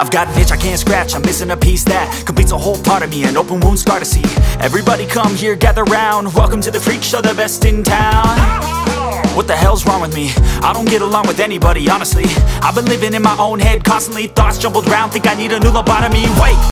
I've got an itch I can't scratch, I'm missing a piece that completes a whole part of me, an open wound scar to see. Everybody come here, gather round, welcome to the freak show, the best in town. What the hell's wrong with me? I don't get along with anybody, honestly. I've been living in my own head constantly, thoughts jumbled round, think I need a new lobotomy. Wait!